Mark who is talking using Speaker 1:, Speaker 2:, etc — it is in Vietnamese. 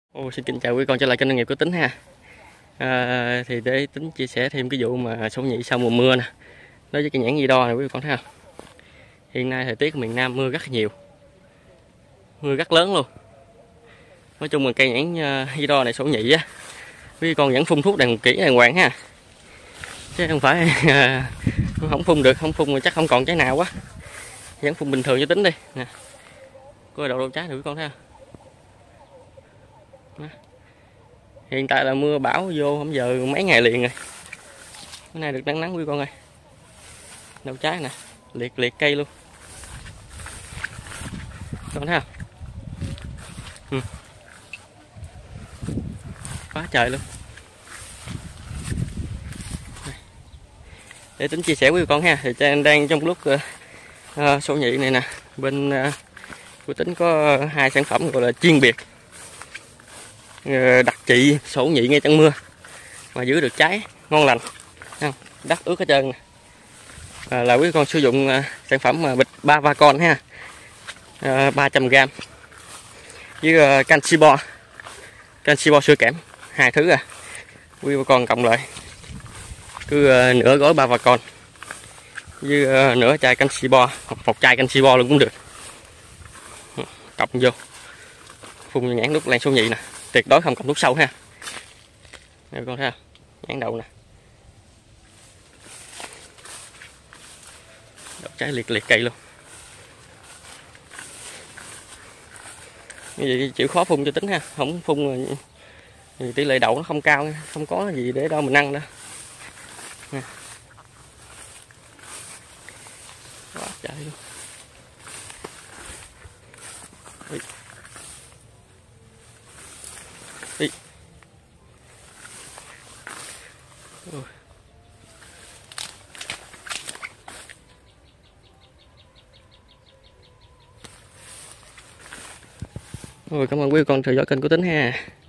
Speaker 1: Xin kính chào quý con trở lại kênh nông nghiệp của Tính ha. Thì để Tính chia sẻ thêm cái vụ mà sổ nhị sau mùa mưa nè, đối với cái nhãn Di Đo này quý con thấy không? Hiện nay thời tiết miền Nam mưa rất nhiều, mưa rất lớn luôn. Nói chung là cây nhãn Di Đo này sổ nhị á, quý con vẫn phun thuốc đàng kỹ đàng hoàng ha, chứ không phải không phun được, không phun chắc không còn trái nào quá, vẫn phun bình thường cho Tính đi nè. Coi đầu trái này quý con thấy không? Hiện tại là mưa bão vô hôm giờ mấy ngày liền rồi, bữa nay được nắng nắng quý con ơi. Đậu trái nè, liệt liệt cây luôn, con thấy không? Quá trời luôn. Để Tính chia sẻ với con ha, thì Trang đang trong lúc sổ nhị này nè, bên của Tính có hai sản phẩm gọi là chuyên biệt, đặc trị sổ nhị ngay trong mưa mà giữ được trái ngon lành, không đất ướt hết trơn nè. Là quý con sử dụng sản phẩm bịch 3 Vacon ha, 300g với canxi bo sữa kẽm, hai thứ quý con cộng lại cứ nửa gói 3 Vacon với nửa chai canxi bo hoặc một chai canxi bo luôn cũng được, cộng vô phun như nhãn lúc lan số nhị nè, tuyệt đối không cộng thuốc sâu ha. Đây con thấy không? Nhãn đậu nè, đậu trái liệt liệt cây luôn. Như vậy chịu khó phun cho Tính ha, không phun thì tỷ lệ đậu nó không cao, không có gì để đâu mình ăn nữa. Nè. Quá trời luôn. Đi. Rồi, cảm ơn quý con theo dõi kênh của Tính ha.